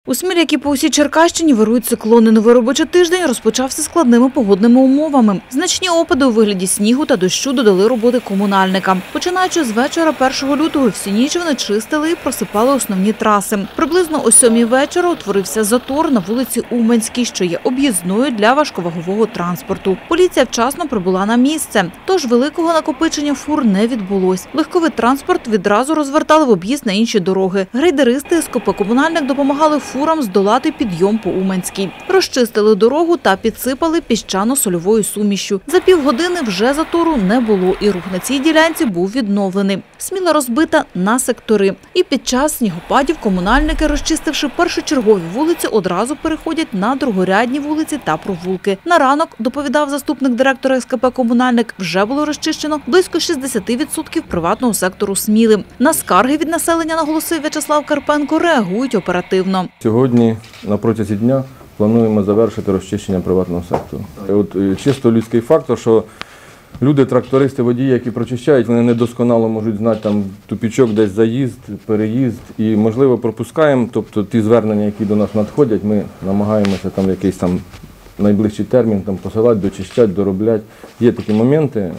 У Смілі, як і по усій Черкащині, вирують циклони. Новий робочий тиждень розпочався складними погодними умовами. Значні опади у вигляді снігу та дощу додали роботи комунальникам. Починаючи з вечора 1 лютого, всю ніч вони чистили і просипали основні траси. Приблизно о 7-й вечора утворився затор на вулиці Уманській, що є об'їзною для важковагового транспорту. Поліція вчасно прибула на місце, тож великого накопичення фур не відбулось. Легковий транспорт відразу розвертали в об'їзд на інші дороги. Грейдеристи СКП «Комунальник» допомагали фурам здолати підйом по Уманській. Розчистили дорогу та підсипали піщано-сольовою сумішшю. За півгодини вже затору не було, і рух на цій ділянці був відновлений. Сміла розбита на сектори. І під час снігопадів комунальники, розчистивши першочергові вулиці, одразу переходять на другорядні вулиці та провулки. На ранок, доповідав заступник директора СКП «Комунальник», вже було розчищено близько 60% приватного сектору Сміли. На скарги від населення, наголосив В'ячеслав Карпенко, реагують оперативно. Сьогодні на протязі дня плануємо завершити розчищення приватного сектору. Чисто людський фактор, що люди, трактористи, водії, які прочищають, вони недосконало можуть знати там тупічок, десь заїзд, переїзд і, можливо, пропускаємо. Тобто ті звернення, які до нас надходять, ми намагаємося там якийсь там найближчий термін там посилати, дочищати, доробляти. Є такі моменти,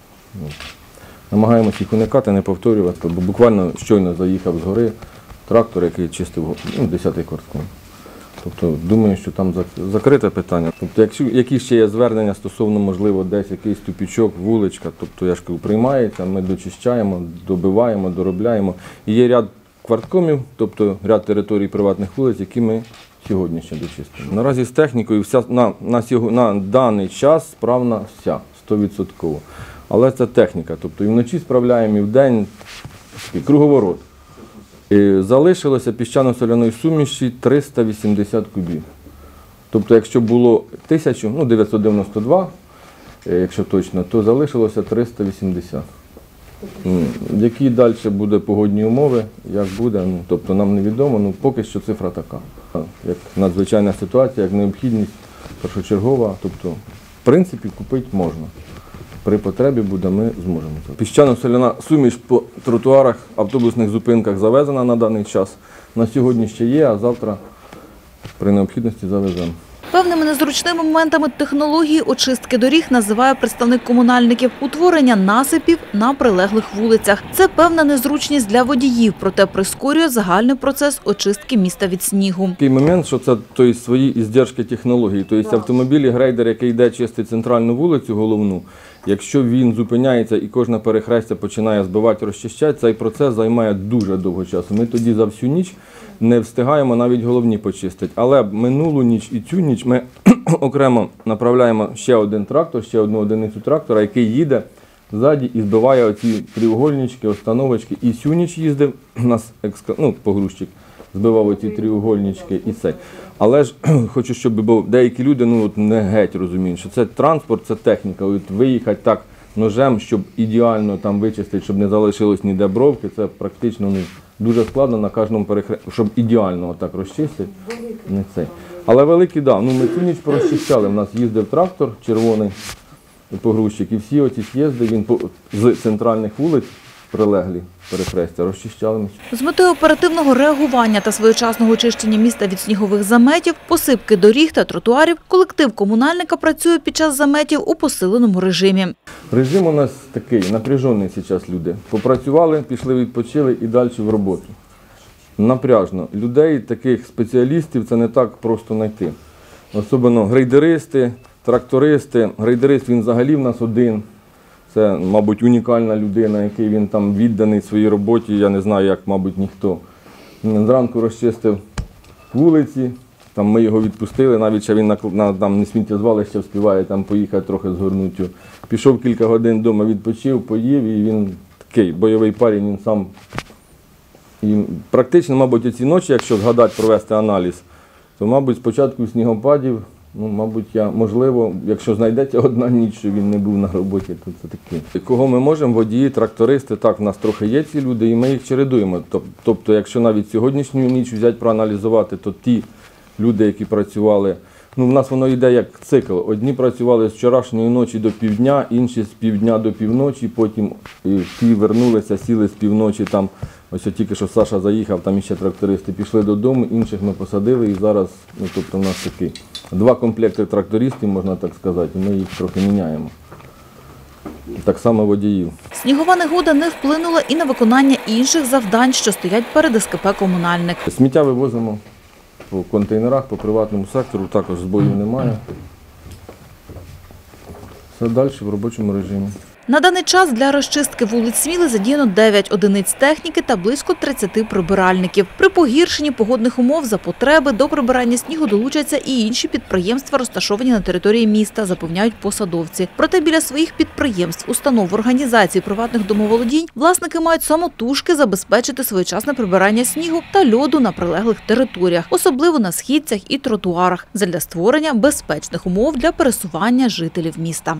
намагаємося їх уникати, не повторювати, бо буквально щойно заїхав з гори трактор, який чистив 10-й квартал. Тобто, думаю, що там закрите питання. Тобто, які ще є звернення стосовно, можливо, десь якийсь тупічок, вуличка, тобто, я ж кажу, приймається, ми дочищаємо, добиваємо, доробляємо. І є ряд кварткомів, тобто ряд територій приватних вулиць, які ми сьогодні ще дочистимо. Наразі з технікою на даний час справна вся, 100%. Але це техніка, тобто і вночі справляємо, і вдень, і круговорот. І залишилося піщано-соляної суміші 380 кубів. Тобто, якщо було 992, якщо точно, то залишилося 380. Які далі будуть погодні умови, як буде, тобто нам невідомо, поки що цифра така. Як надзвичайна ситуація, як необхідність першочергова, тобто, в принципі, купити можна. При потребі буде, ми зможемо. Піщано-соляна суміш по тротуарах, автобусних зупинках завезена на даний час. На сьогодні ще є, а завтра при необхідності завеземо. Певними незручними моментами технології очистки доріг називає представник комунальників утворення насипів на прилеглих вулицях. Це певна незручність для водіїв, проте прискорює загальний процес очистки міста від снігу. Такий момент, що це свої іздержки технології. Тобто автомобіль, грейдер, який йде чистить центральну вулицю головну, якщо він зупиняється і кожне перехрестя починає збивати, розчищати, цей процес займає дуже довго часу. Ми тоді за всю ніч не встигаємо навіть головні почистити. Але минулу ніч і цю ніч ми окремо направляємо ще один трактор, ще одну одиницю трактора, який їде ззаді і збиває оці треугольнички, остановочки. І цю ніч їздив у нас погрузчик, збивав оці треугольнички і це. Але ж хочу, щоб деякі люди не геть розуміють, що це транспорт, це техніка. Виїхати так ножем, щоб ідеально там вичистити, щоб не залишилось ніде бровки, це практично дуже складно на кожному перехресті, щоб ідеально отак розчистити. Не цей. Але великий, ми цю ніч порозчищали. У нас їздив трактор червоний погрузчик, і всі оці з'їзди, він з центральних вулиць прилеглі перехрестя розчищали. З метою оперативного реагування та своєчасного очищення міста від снігових заметів, посипки доріг та тротуарів, колектив комунальника працює під час заметів у посиленому режимі. Режим у нас такий, напряжений зараз люди. Попрацювали, пішли, відпочили і далі в роботу. Напряжно. Людей, таких спеціалістів, це не так просто знайти. Особливо грейдеристи, трактористи. Грейдерист, він взагалі в нас один. Це, мабуть, унікальна людина, який він там відданий своїй роботі, я не знаю, як, мабуть, ніхто. Зранку розчистив вулиці, там ми його відпустили, навіть ще він на сміттєзвалище встигає там поїхати трохи згорнути. Пішов кілька годин вдома, відпочив, поїв, і він такий бойовий парень, він сам. І практично, мабуть, ці ночі, якщо згадати, провести аналіз, то, мабуть, спочатку снігопадів, можливо, якщо знайдеться одна ніч, що він не був на роботі, то це таке. Кого ми можемо? Водії, трактористи, так, в нас трохи є ці люди, і ми їх чередуємо. Тобто, якщо навіть сьогоднішню ніч взяти, проаналізувати, то ті люди, які працювали, в нас воно йде як цикл. Одні працювали з вчорашньої ночі до півдня, інші з півдня до півночі, потім ті вернулися, сіли з півночі там Ось тільки що Саша заїхав, там іще трактористи пішли додому, інших ми посадили і зараз, ну, тобто, у нас такі 2 комплекти трактористів, можна так сказати, і ми їх трохи міняємо. Так само водіїв. Снігова негода не вплинула і на виконання інших завдань, що стоять перед СКП «Комунальник». Сміття вивозимо по контейнерах, по приватному сектору, також збоїв немає. Все далі в робочому режимі. На даний час для розчистки вулиць Сміли задіяно 9 одиниць техніки та близько 30 прибиральників. При погіршенні погодних умов за потреби до прибирання снігу долучаться і інші підприємства, розташовані на території міста, запевняють посадовці. Проте біля своїх підприємств, установ, організацій, приватних домоволодінь власники мають самотужки забезпечити своєчасне прибирання снігу та льоду на прилеглих територіях, особливо на східцях і тротуарах, задля створення безпечних умов для пересування жителів міста.